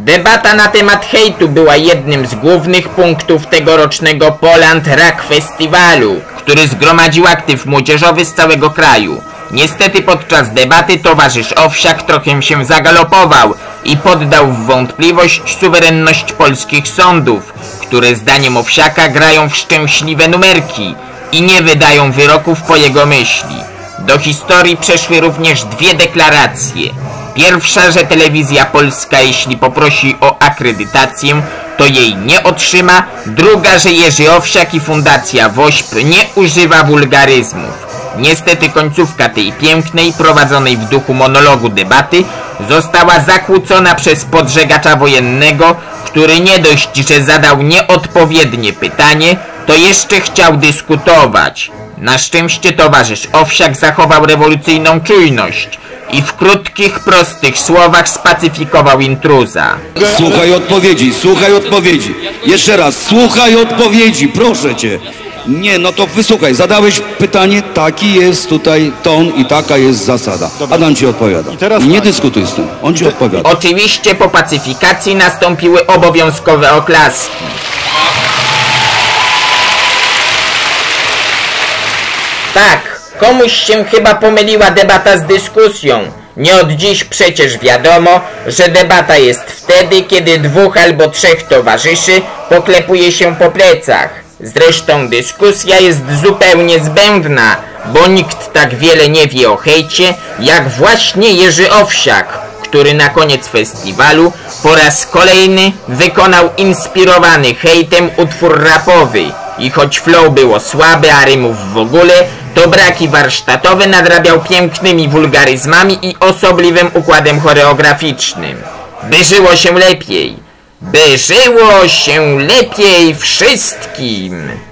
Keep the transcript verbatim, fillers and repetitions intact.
Debata na temat hejtu była jednym z głównych punktów tegorocznego Poland Rock Festiwalu, który zgromadził aktyw młodzieżowy z całego kraju. Niestety podczas debaty towarzysz Owsiak trochę się zagalopował i poddał w wątpliwość suwerenność polskich sądów, które zdaniem Owsiaka grają w szczęśliwe numerki i nie wydają wyroków po jego myśli. Do historii przeszły również dwie deklaracje. Pierwsza, że telewizja polska, jeśli poprosi o akredytację, to jej nie otrzyma. Druga, że Jerzy Owsiak i Fundacja WOŚP nie używa wulgaryzmów. Niestety końcówka tej pięknej, prowadzonej w duchu monologu debaty została zakłócona przez podżegacza wojennego, który nie dość, że zadał nieodpowiednie pytanie, to jeszcze chciał dyskutować. Na szczęście towarzysz Owsiak zachował rewolucyjną czujność i w krótkich, prostych słowach spacyfikował intruza. Słuchaj odpowiedzi, słuchaj odpowiedzi. Jeszcze raz, słuchaj odpowiedzi, proszę cię. Nie, no to wysłuchaj, zadałeś pytanie, taki jest tutaj ton i taka jest zasada. Adam ci odpowiada. I, teraz I nie tak. dyskutuj z tym, on ci odpowiada. Oczywiście po pacyfikacji nastąpiły obowiązkowe oklaski. Tak, komuś się chyba pomyliła debata z dyskusją. Nie od dziś przecież wiadomo, że debata jest wtedy, kiedy dwóch albo trzech towarzyszy poklepuje się po plecach. Zresztą dyskusja jest zupełnie zbędna, bo nikt tak wiele nie wie o hejcie, jak właśnie Jerzy Owsiak, który na koniec festiwalu po raz kolejny wykonał inspirowany hejtem utwór rapowy. I choć flow było słabe, a rymów w ogóle, to braki warsztatowe nadrabiał pięknymi wulgaryzmami i osobliwym układem choreograficznym. By żyło się lepiej. By żyło się lepiej wszystkim.